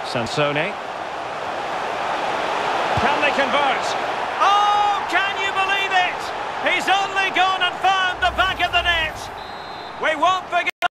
Sansone. Can they convert? Oh, can you believe it? He's only gone and found the back of the net. We won't forget.